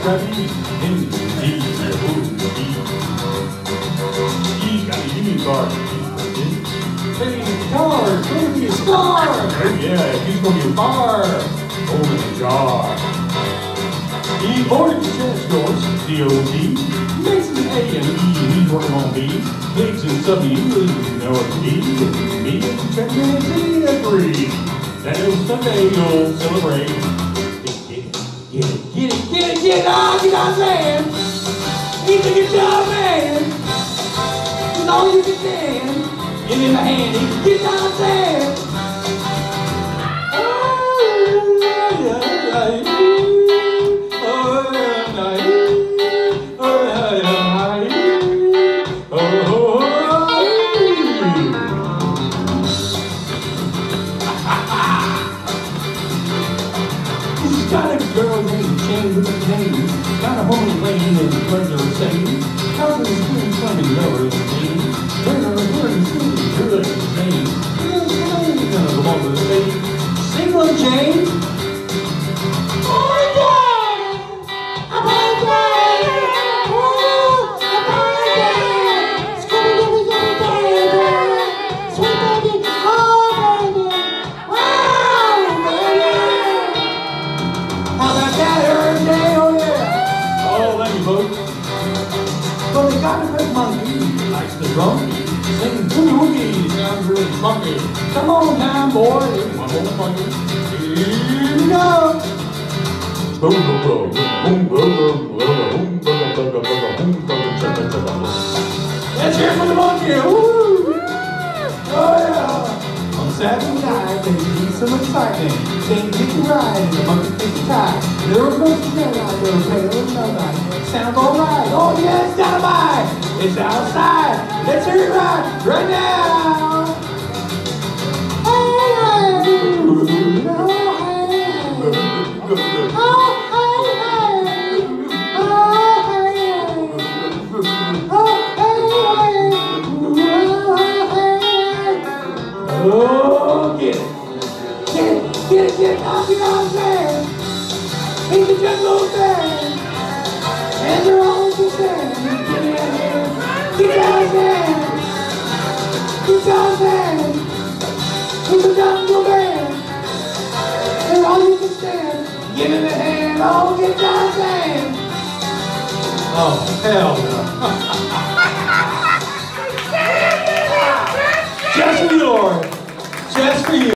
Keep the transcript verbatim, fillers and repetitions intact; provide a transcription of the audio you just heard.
Chubby, and D, E got a union card. Hey, guitar, it's gonna be a star. Oh yeah, he's gonna be a bar. Open the jar. E boarded the chest doors. D O D. Makes an A and E, and he's working on B. Pigs and W, you know what D. Me and Chubby agree. That is Sunday you'll celebrate. Get it, get it, get it, get it, oh, you know what I'm saying? He's a good job, man. It's all you can stand. Give him a hand, he can get what I'm saying? Got a girl named Jane with a name. Got a home lane and friends are saying. Houses, doing climbing lovers and names. Turner, turn, school, good and name. Real Jane, none of them all the same. Sing one, Jane. Oh, yeah! I'm on Jane! Oh, I'm on Jane! Scooby-Dooby, Dooby, Sweet baby, oh, baby. Wow, baby! How about that, Herb Day? Oh, yeah! Oh, thank you, folks. But they got a good monkey, he likes the drum. Sing Boogie Woogie, sounds really funky. Come on time, boy, it's one more funky. Here we go! Boom, boom, boom, boom, boom, boom, boom, boom, boom, boom, boom. Let's hear it for the monkey! Woo! Oh, yeah! On Saturday night, there be some excitement. Sing, get you right, and the monkey takes a tie. There goes the red light, little pale and nobody. Sounds alright. Oh, yeah, it's dynamite. It's outside. Let's hear it right, right now. Hey, hey. Oh, hey, hey. Oh, hey, hey. Oh, hey, hey. Oh, hey, hey. Oh, get it. Get it, get it, get it. Oh, you know what I'm saying? He's the jungle thing. And they're all the same. Get it out here. Get it out there. Guitarzan. He's a jungle band. They're all you can stand. Give him a hand. Oh, Guitarzan. Oh, hell no. Just for you, Lord. Just for you.